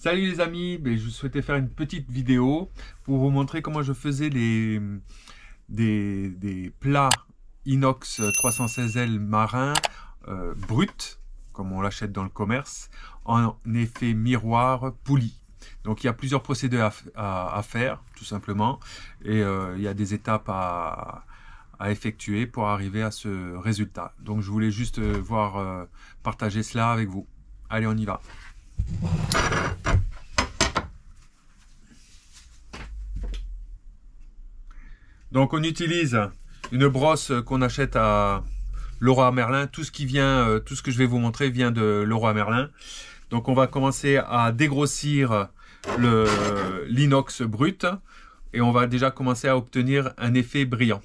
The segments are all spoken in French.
Salut les amis, je souhaitais faire une petite vidéo pour vous montrer comment je faisais des plats inox 316L marin brut, comme on l'achète dans le commerce, en effet miroir pouli. Donc il y a plusieurs procédés à faire, tout simplement, et il y a des étapes à effectuer pour arriver à ce résultat. Donc je voulais juste partager cela avec vous. Allez, on y va. Donc on utilise une brosse qu'on achète à Leroy Merlin. Tout ce que je vais vous montrer vient de Leroy Merlin. Donc on va commencer à dégrossir l'inox brut et on va déjà commencer à obtenir un effet brillant.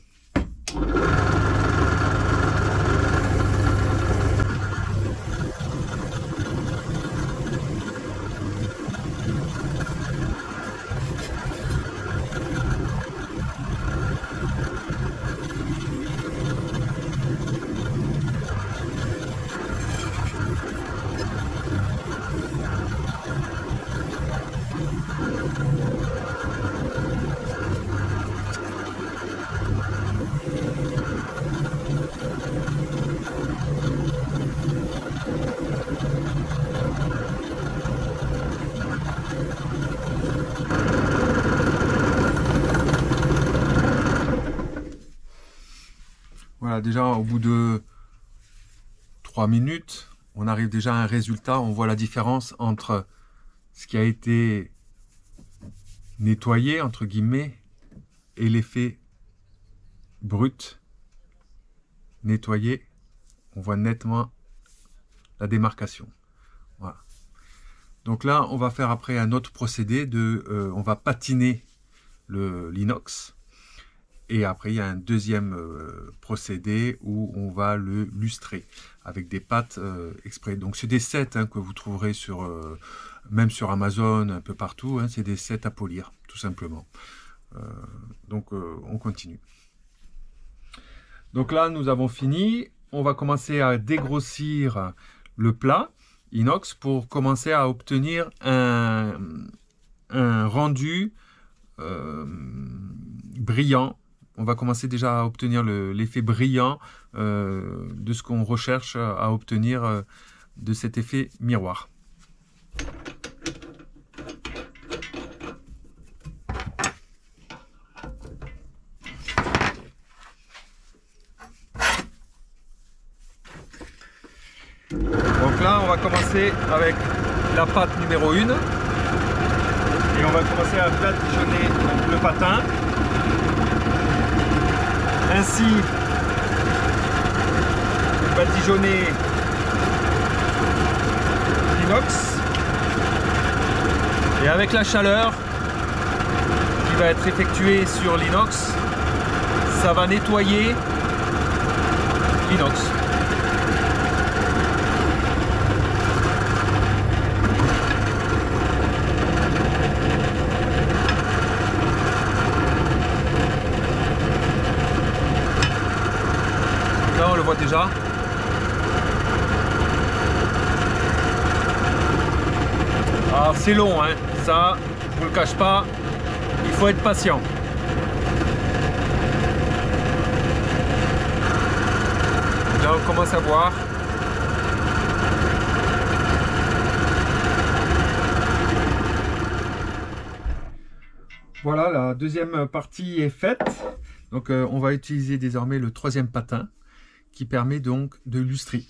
Voilà, déjà au bout de 3 minutes, on arrive déjà à un résultat. On voit la différence entre ce qui a été nettoyé, entre guillemets, et l'effet brut nettoyé. On voit nettement la démarcation. Voilà. Donc là, on va faire après un autre procédé on va patiner l'inox. Et après, il y a un deuxième procédé où on va le lustrer avec des pâtes exprès. Donc, c'est des sets que vous trouverez même sur Amazon, un peu partout. C'est des sets à polir, tout simplement. On continue. Donc là, nous avons fini. On va commencer à dégrossir le plat inox pour commencer à obtenir un rendu brillant. On va commencer déjà à obtenir l'effet brillant de ce qu'on recherche à obtenir de cet effet miroir. Donc là, on va commencer avec la pâte numéro 1 et on va commencer à badigeonner le patin. Ainsi, badigeonner l'inox et avec la chaleur qui va être effectuée sur l'inox, ça va nettoyer l'inox. Là, on le voit déjà. Alors c'est long, ça, je vous le cache pas, il faut être patient. Là, on commence à voir. Voilà, la deuxième partie est faite. Donc on va utiliser désormais le troisième patin, qui permet donc de lustrer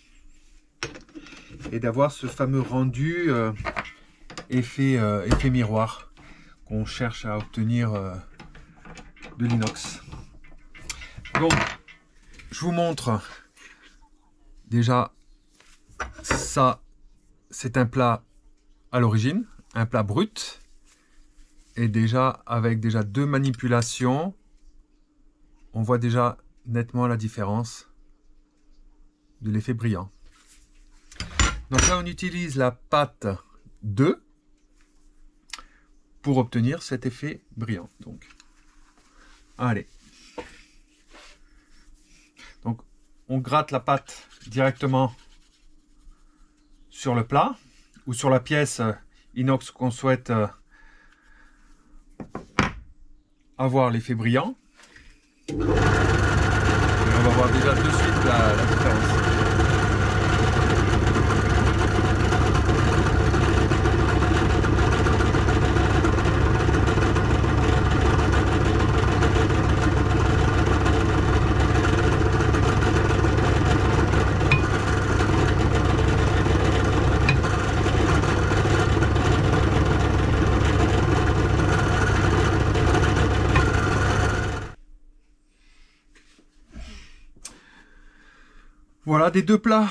et d'avoir ce fameux rendu effet miroir qu'on cherche à obtenir de l'inox. Donc je vous montre déjà, ça c'est un plat à l'origine, un plat brut, et déjà avec deux manipulations on voit déjà nettement la différence de l'effet brillant. Donc là on utilise la pâte 2 pour obtenir cet effet brillant. Donc allez, donc on gratte la pâte directement sur le plat ou sur la pièce inox qu'on souhaite avoir l'effet brillant. Et on va voir déjà de suite la différence. Voilà des deux plats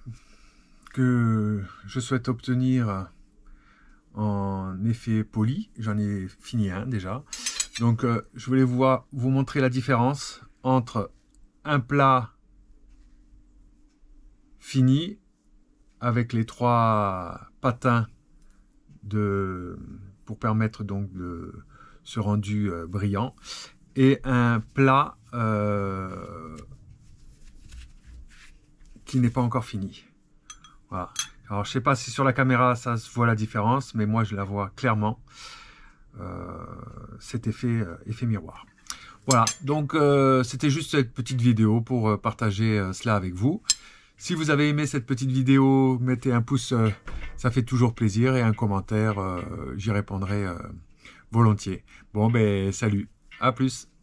que je souhaite obtenir en effet poli. J'en ai fini un déjà. Donc je voulais vous montrer la différence entre un plat fini avec les 3 patins pour permettre donc ce rendu brillant, et un plat qui n'est pas encore fini. Voilà. Alors je sais pas si sur la caméra ça se voit la différence, mais moi je la vois clairement. Cet effet miroir. Voilà, donc c'était juste cette petite vidéo pour partager cela avec vous. Si vous avez aimé cette petite vidéo, mettez un pouce, ça fait toujours plaisir, et un commentaire, j'y répondrai volontiers. Bon ben salut, à plus.